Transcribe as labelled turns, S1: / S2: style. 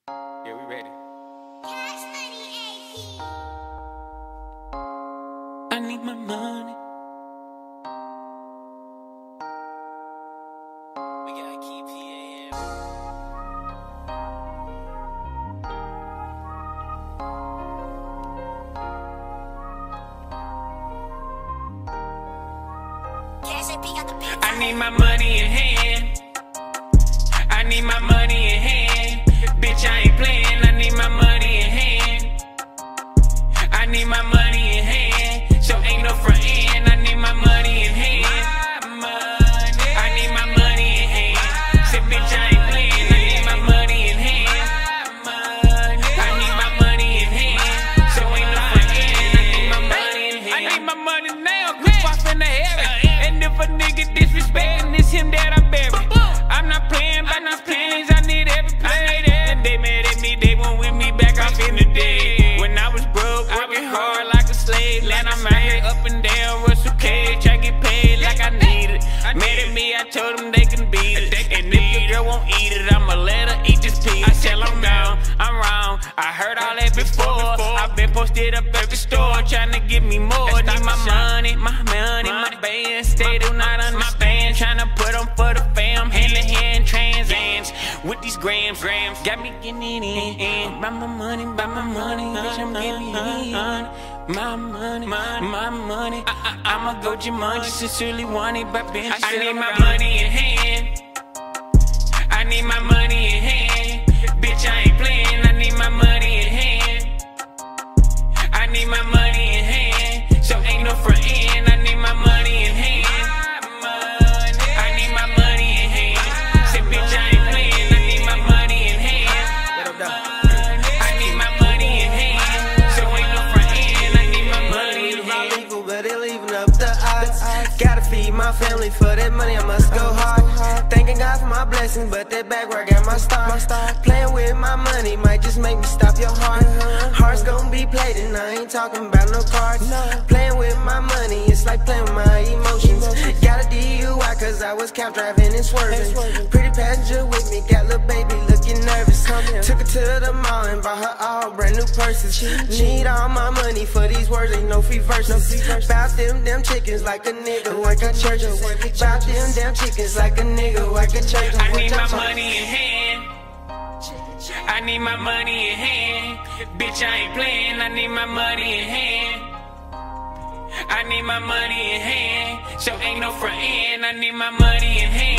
S1: Yeah, we ready.
S2: Cash Money AP.
S3: I need my money. We gotta keep PAM.
S2: Cash AP got the big
S3: I need my money in hand. I need my money in hand. Bitch, I ain't playing. I need my money in hand. I need my money in hand. So ain't no front end. I need my money in hand. I need my money in hand. Say, bitch, I ain't playing. I need my money in hand. I need my money in hand. So ain't no front end. I need my money in hand. I need my money now. Quick off in the heaven. And if a nigga disrespecting, it's him that I bury. I'm not playing by no pennies. I need every play. And they mad at me. They won't with me back off in the day. When I was broke, working hard like a slave. Land I'm out here up and down, Russell Cage. I get paid like I need it. Mad at me, I told them they can beat it. And if your girl won't eat it, I'ma let her eat this piece. I tell them down, I'm wrong. I heard all that before. I've been posted up every store, trying to give me more. Need my money, my band. They do not understand. Trying to put on for the fam. Hand to hand transams with these grams. Got me getting it in. Buy my money, bitch, I'm getting it in. My money. I'ma go Jumanji, sincerely want it, but bitch, I need my money in hand. I need my money in hand. Bitch, I ain't playing. I need my money in hand. I need my money in hand. So ain't no front end. I need my money in hand. I need my money in hand. Say, bitch, I ain't playing. I need my money in hand. I need my money in hand. So ain't no front end. I need my money in hand.
S4: Illegal, but they're leaving up the odds. Gotta feed my family, for that money I must go hard. Thanking God for my blessings, but that back where I got my start. Playing with my money might just make me stop your heart. Heart's gonna be played and I ain't talking about no cards. Playing with my money, it's like playing with my emotions. Got a DUI cause I was cab driving and swerving. Pretty passenger with me, got little baby looking nervous. Took her to the mall and bought her all brand new purses. Need all my money for these words, ain't no free verses. Bout them damn chickens like a nigga, like a church. Bout them damn chickens like a nigga, like a church.
S3: I need my money in hand. I need my money in hand. Bitch, I ain't playing. I need my money in hand. I need my money in hand. So ain't no front end. I need my money in hand.